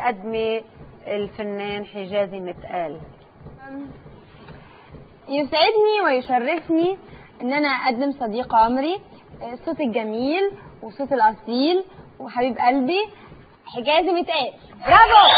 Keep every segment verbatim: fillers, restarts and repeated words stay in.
تقدمي الفنان حجازي متقال؟ يسعدني ويشرفني ان انا اقدم صديق عمري، الصوت الجميل والصوت الاصيل وحبيب قلبي حجازي متقال. برافو.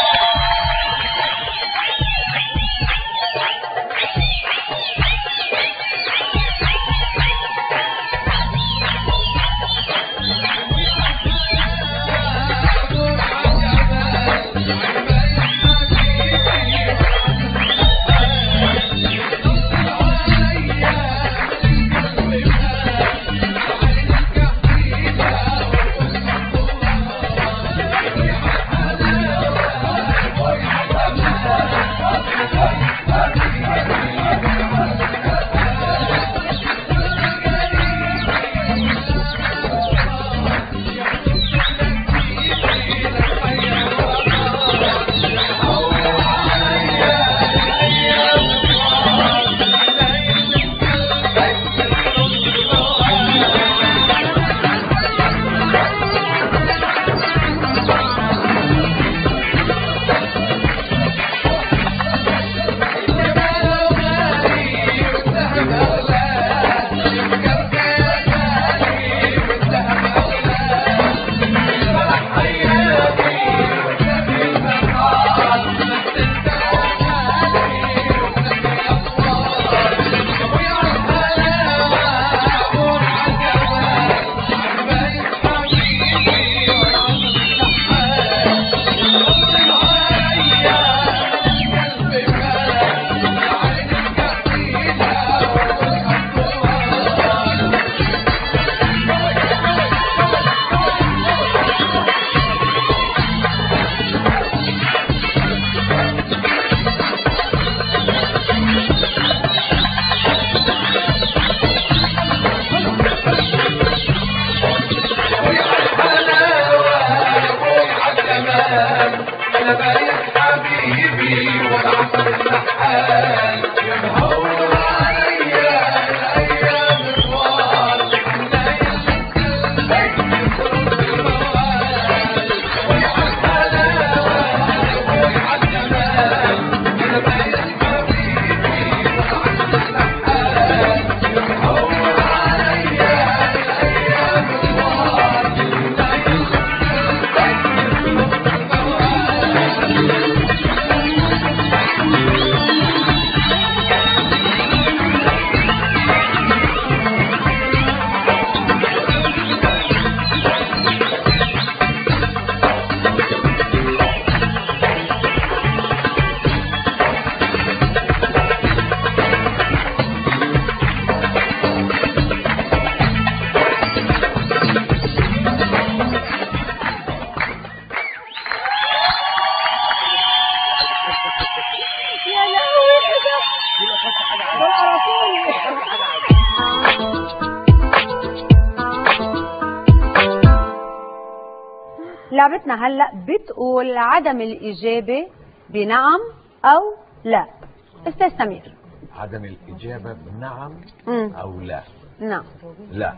لعبتنا هلا بتقول عدم الإجابة بنعم أو لا. أستاذ سمير. عدم الإجابة بنعم مم. أو لا. نعم. لا.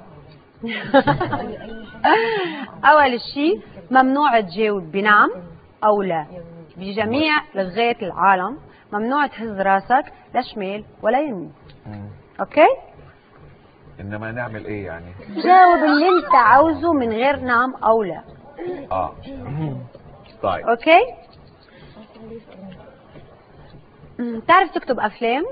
أول شيء ممنوع تجاوب بنعم أو لا. بجميع لغات العالم ممنوع تهز راسك لا شمال ولا يمين. مم. أوكي؟ إنما نعمل إيه يعني؟ جاوب اللي أنت عاوزه من غير نعم أو لا. آه. طيب. أوكي؟ تعرف تكتب أفلام؟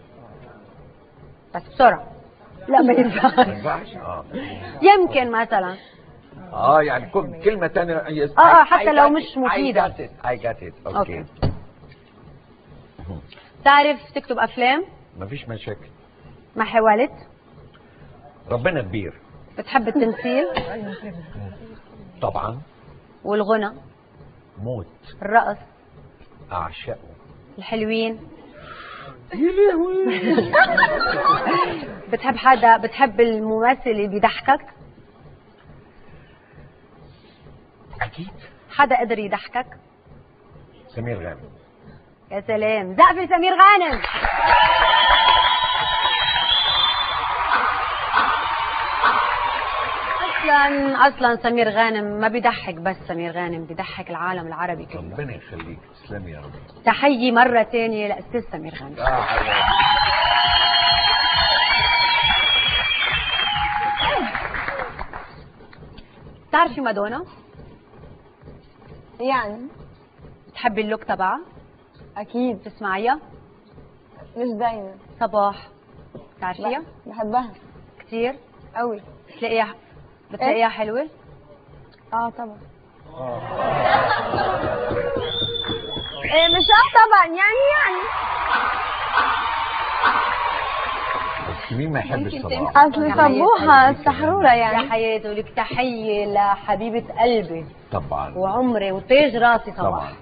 بس بسرعة. لا ما ينفعش. ما ينفعش؟ آه. يمكن مثلا. اه يعني كلمة تانية. اه اه حتى لو مش مفيدة. I got it. I got it. اوكي. اوكي. تعرف تكتب افلام؟ مفيش مشاكل. ما حاولت؟ ربنا كبير. بتحب التمثيل؟ طبعا. والغنى؟ موت. الرقص؟ اعشقه. الحلوين؟ بتحب حدا، بتحب الممثل اللي بيضحكك؟ اكيد. حدا قدر يضحكك؟ سمير غانم. يا سلام، زقفي سمير غانم. اصلا اصلا سمير غانم ما بيضحك بس سمير غانم بيضحك العالم العربي كله. ربنا يخليك، تسلمي يا رب. تحية مرة ثانية لأستاذ سمير غانم. آه بتعرفي مادونا؟ يعني بتحبي اللوك تبعها؟ اكيد. بتسمعيها؟ مش دايما. صباح بتعرفيها؟ بحبها كثير؟ قوي. بتلاقيها بتلاقيها حلوة؟ اه طبعا. إيه مش اه طبعا يعني يعني بس مين ما يحبش صباح؟ اصل صبوحه السحروره يا يعني. حياتي ولك تحية لحبيبة قلبي طبعا وعمري وتاج راسي صباح. طبعا.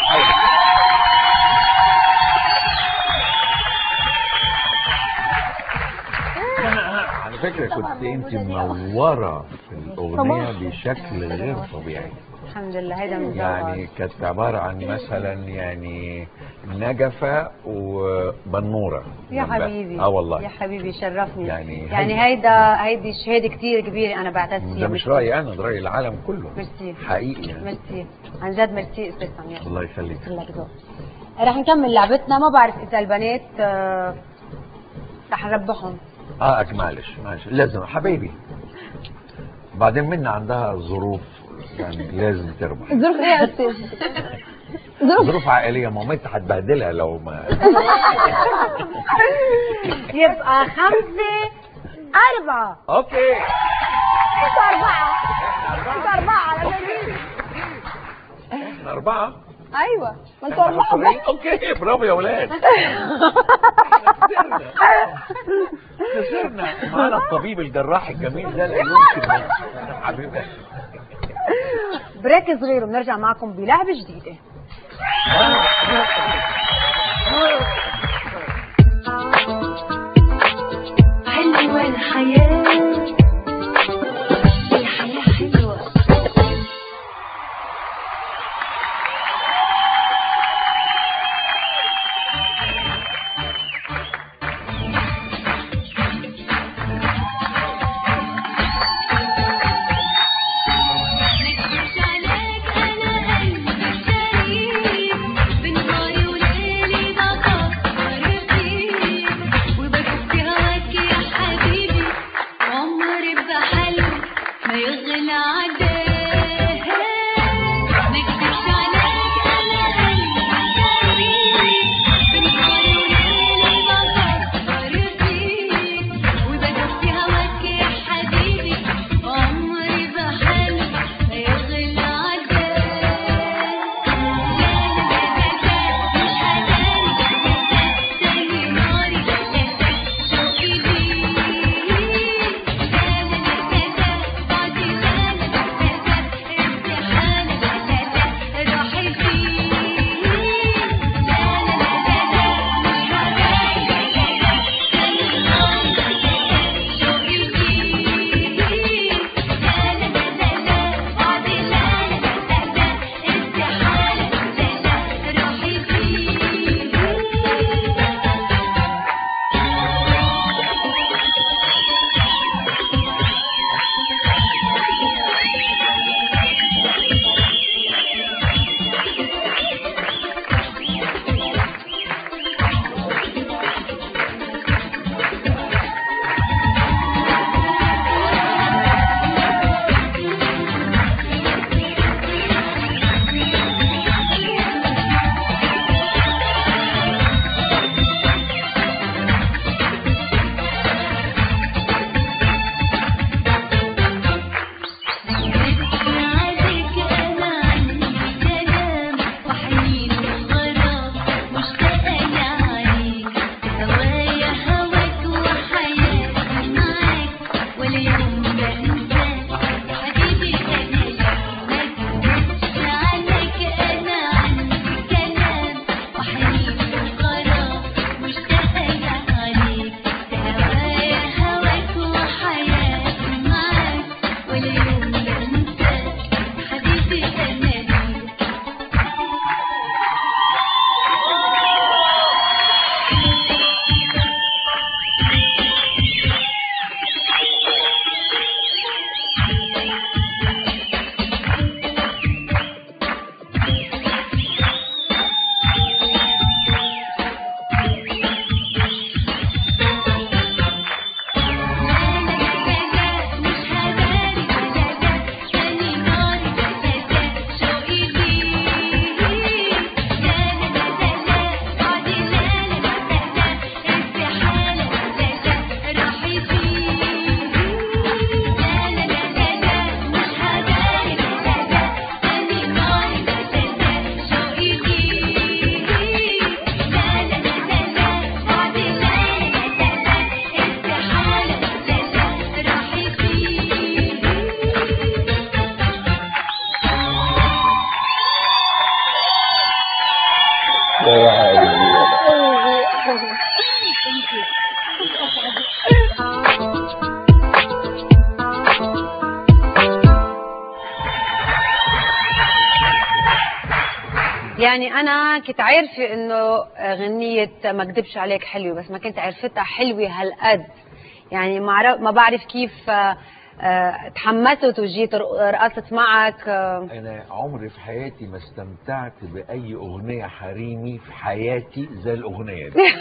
على فكرة كنت انت منورة في الأغنية بشكل غير طبيعي. الحمد لله. هيدا من يعني كانت عبارة عن مثلا يعني نجفة وبنورة. يا حبيبي. اه والله. يا حبيبي شرفني. يعني يعني هيدا هيدي شهادة كتير كبيرة أنا بعتز فيها. ده مش رأيي أنا، ده رأي العالم كله. ميرسي حقيقي يعني. ميرسي عن جد ميرسي أستاذ سمير. الله يخليك. لك ذوق. رح نكمل لعبتنا. ما بعرف إذا البنات آه، رح نربحهم. اه معلش معلش لازم حبيبي. بعدين منا عندها ظروف يعني لازم تربح. ظروف ايه يا استاذ؟ ظروف عائلية، مامتها هتبهدلها لو ما يبقى خمسة أربعة. اوكي. انتوا أربعة. انتوا أربعة على جميل. احنا أربعة. أيوة ما انتوا أربعة بس. اوكي برافو يا ولاد. خسرنا. معانا الطبيب الجراح الجميل ده اللي يمكن حبيبي. بريك صغير وبنرجع معكم بلعبة جديدة. حلوة الحياة، الحياة حلوة. نكبش عليك أنا قلبي الشريف، بنهاري وليلي ضغط عليكي. يعني انا كنت عارفه انه غنيه ما اكذبش عليك حلوه، بس ما كنت عرفتها حلوه هالقد. يعني ما عرف ما بعرف كيف آه، تحمست وجيت رقصت معك. آه. انا عمري في حياتي ما استمتعت باي اغنيه حريمي في حياتي زي الاغنيه دي.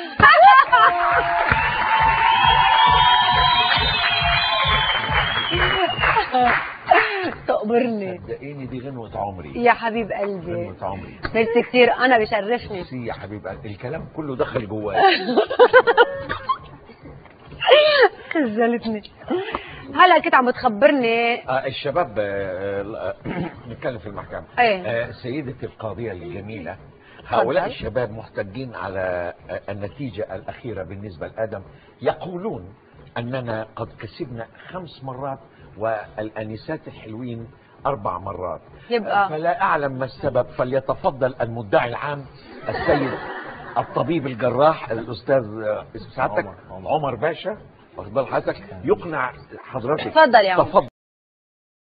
تقبرني. صدقيني دي غنوه عمري يا حبيب قلبي. غنوه عمري. ميرسي كثير، انا بشرفني. ميرسي يا حبيب قلبي، الكلام كله دخل جواي. خجلتني. هلا كنت عم بتخبرني. آه الشباب آه نتكلم في المحكمة. ايه. آه سيدتي القاضية الجميلة، هؤلاء فضل. الشباب محتجين على آه النتيجة الأخيرة بالنسبة لآدم، يقولون أننا قد كسبنا خمس مرات والأنسات الحلوين أربع مرات. يبقى فلا أعلم ما السبب، فليتفضل المدعي العام السيد الطبيب الجراح الأستاذ آه، اسم سعادتك عمر. عمر باشا، واخد بال حضرتك، يقنع حضرتك. تفضل يا عمر. تفضل.